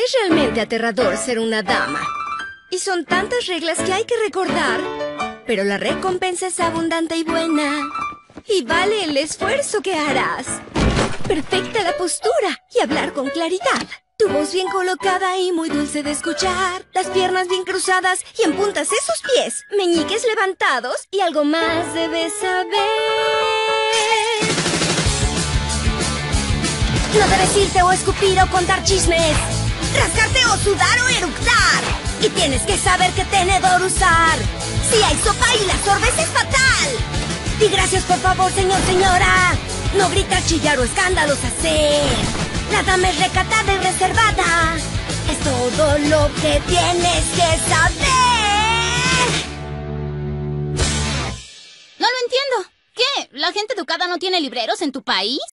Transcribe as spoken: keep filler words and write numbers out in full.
Es realmente aterrador ser una dama. Y son tantas reglas que hay que recordar. Pero la recompensa es abundante y buena. Y vale el esfuerzo que harás. Perfecta la postura y hablar con claridad. Tu voz bien colocada y muy dulce de escuchar. Las piernas bien cruzadas y en puntas esos pies. Meñiques levantados y algo más debes saber. No debes irte o escupir o contar chismes. Rascarte o sudar o eructar. Y tienes que saber qué tenedor usar. Si hay sopa y la sorbes es fatal. Di gracias por favor, señor, señora. No gritar, chillar o escándalos hacer. La dama es recatada y reservada. Es todo lo que tienes que saber. No lo entiendo. ¿Qué? ¿La gente educada no tiene libreros en tu país?